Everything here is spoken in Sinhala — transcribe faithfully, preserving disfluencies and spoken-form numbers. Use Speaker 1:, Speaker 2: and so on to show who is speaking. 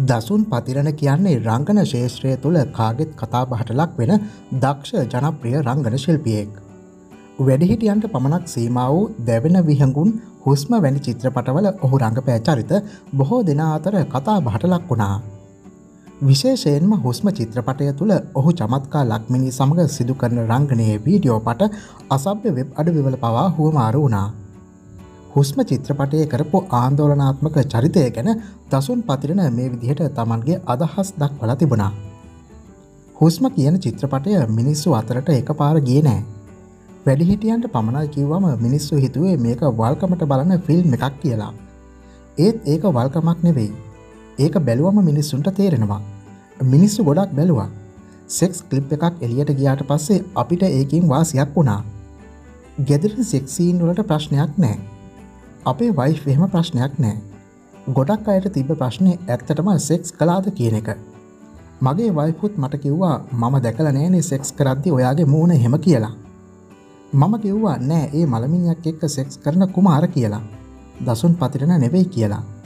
Speaker 1: දසුන් පතිරණ කියන්නේ රංගන ශේෂ්ත්‍රය තුළ කාගෙත් කතාබහට ලක් වෙන දක්ෂ ජනප්‍රිය රංගන ශිල්පියෙක්. වැඩිහිටියන්ට පමණක් සීමා වූ දැවෙන විහඟුන් හුස්ම වැනි චිත්‍රපටවල ඔහු රංගපෑ චරිත බොහෝ දෙනා අතර කතාබහට ලක් වුණා. විශේෂයෙන්ම හුස්ම චිත්‍රපටය තුළ ඔහු චමත්කා ලක්මිනී සමග සිදු කරන රංගනයේ වීඩියෝ පට අසභ්‍ය වෙබ් අඩවිවල පවා හුවමාරු වුණා. හුස්ම චිත්‍රපටයේ කරපු ආන්දෝලනාත්මක චරිතය ගැන දසුන් පතිරණ මේ විදිහට තමන්ගේ අදහස් දක්වලා තිබුණා. හුස්ම කියන චිත්‍රපටය මිනිස්සු අතරට එකපාර ගියේ නෑ. වැඩිහිටියන්ට පමණයි කිව්වම මිනිස්සු හිතුවේ මේක වල්කමට බලන ෆිල්ම් එකක් කියලා. ඒත් ඒක වල්කමක් නෙවෙයි. ඒක බැලුවම මිනිස්සුන්ට තේරෙනවා. මිනිස්සු ගොඩක් බැලුවා. සෙක්ස් ක්ලිප් එකක් එළියට ගියාට පස්සේ අපිට ඒකින් වාසියක් වුණා. ගෙදරින් සෙක්ස් සීන් වලට ප්‍රශ්නයක් නෑ. අපේ වයිෆ් එහෙම ප්‍රශ්නයක් නෑ. ගොඩක් අයට තිබ්බ ප්‍රශ්නේ ඇත්තටම සෙක්ස් කළාද කියන එක. මගේ වයිෆුත් මට කිව්වා මම දැකලා නෑනේ සෙක්ස් කරද්දි ඔයාගේ මූණ එහෙම කියලා. මම කිව්වා නෑ ඒ මලමිනියක් එක්ක සෙක්ස් කරන කුමාර කියලා. දසුන් පතිරණ නෙවෙයි කියලා.